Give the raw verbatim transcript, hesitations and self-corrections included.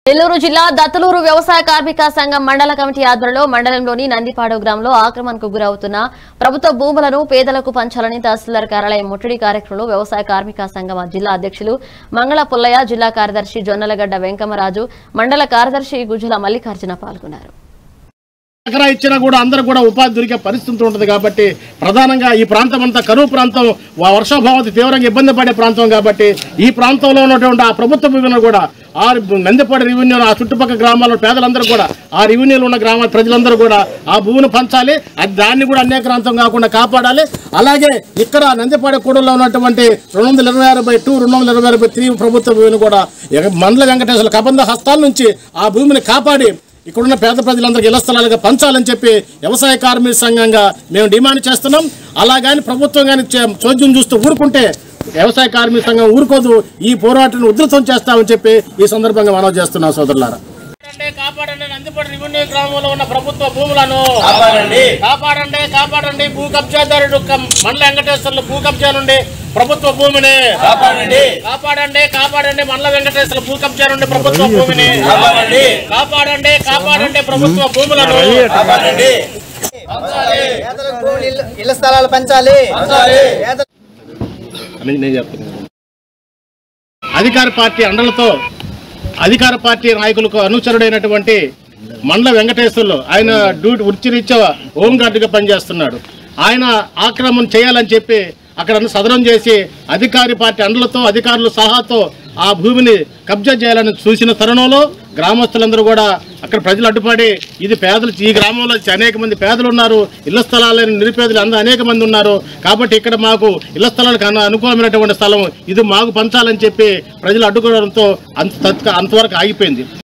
నెల్లూరు జిల్లా దత్తలూరు వ్యవసాయ కార్మిక సంఘం మండల కమిటీ ఆధ్వర్యంలో మండలంలోని నందిపాడు గ్రామంలో ఆక్రమణకు గురవుతున్న ప్రభుత్వ భూములను పేదలకు పంచాలని తహసీల్దార్ కార్యాలయం ముట్టడి కార్యక్రమంలో వ్యవసాయ కార్మిక సంఘం జిల్లా అధ్యక్షులు మంగళ పుల్లయ్య, జిల్లా కార్యదర్శి జొన్నలగడ్డ వెంకమరాజు, మండల కార్యదర్శి గుజ్జుల మల్లికార్జున పాల్గొన్నారు. ఎకరా ఇచ్చినా కూడా అందరూ కూడా ఉపాధి దొరికే పరిస్థితి ఉంటుంది కాబట్టి ప్రధానంగా ఈ ప్రాంతం అంతా కరువు ప్రాంతం, వర్షాభావంతో తీవ్రంగా ఇబ్బంది పడే ప్రాంతం కాబట్టి ఈ ప్రాంతంలో ఉన్నటువంటి ఆ ప్రభుత్వ భూమిని కూడా ఆ నందిపాడు రెవెన్యూ ఆ చుట్టుపక్కల గ్రామాల్లో పేదలందరూ కూడా ఆ రెవెన్యూలో ఉన్న గ్రామాల ప్రజలందరూ కూడా ఆ భూమిని పంచాలి. అది దాన్ని కూడా అన్యాక్రాంతం కాకుండా కాపాడాలి. అలాగే ఇక్కడ నందిపాడు కూడల్లో ఉన్నటువంటి రెండు వందల ఇరవై ఆరు బై టూ రెండు వందల ఇరవై ఆరు బై త్రీ ప్రభుత్వ భూమిని కూడా మండల వెంకటేశ్వర కబంధ హస్తాల నుంచి ఆ భూమిని కాపాడి ఇక్కడున్న పేద ప్రజలందరికీ ఇళ్ల స్థలాలుగా పంచాలని చెప్పి వ్యవసాయ కార్మిక సంఘంగా మేము డిమాండ్ చేస్తున్నాం. అలాగని ప్రభుత్వం కానీ చోద్యం చూస్తూ ఊరుకుంటే వ్యవసాయ కార్మిక సంఘం ఊరుకోదు. ఈ పోరాటాన్ని ఉధృతం చేస్తామని చెప్పి ఈ సందర్భంగా మనవి చేస్తున్నాం. సోదరులారా, కాపాడండి, నందిపాడు రెవెన్యూ గ్రామంలో ఉన్న ప్రభుత్వ భూములను కాపాడండి, కాపాడండి కాపాడండి భూ కబ్జాదారుడు మండల వెంకటేశ్వర్లు భూ కబ్జా నుండి ప్రభుత్వ భూమిని కాపాడండి, కాపాడండి కాపాడండి మండల వెంకటేశ్వర్ల భూ కబ్జా నుండి ప్రభుత్వ భూమిని కాపాడండి, కాపాడండి కాపాడండి ప్రభుత్వ భూములను కాపాడండి, ఇళ్ల స్థలాలు పంచాలి. అధికార పార్టీ అండలతో అధికార పార్టీ నాయకులకు అనుచరుడైనటువంటి మండల వెంకటేశ్వర్లు ఆయన డ్యూటీ వృత్తిరీత్యా హోంగార్డుగా పనిచేస్తున్నాడు. ఆయన ఆక్రమణ చేయాలని చెప్పి అక్కడ సదరం చేసి అధికారి పార్టీ అండలతో అధికారుల సహాతో ఆ భూమిని కబ్జా చేయాలని చూసిన తరుణంలో గ్రామస్తులందరూ కూడా అక్కడ ప్రజలు అడ్డుపడి ఇది పేదలు ఈ గ్రామంలో అనేక మంది పేదలు ఉన్నారు, ఇళ్ల స్థలాలని నిరుపేదలు అందరూ అనేక మంది ఉన్నారు కాబట్టి ఇక్కడ మాకు ఇళ్ల స్థలాలకు అనుకూలమైనటువంటి స్థలం ఇది మాకు పంచాలని చెప్పి ప్రజలు అడ్డుకోవడంతో అంత అంతవరకు ఆగిపోయింది.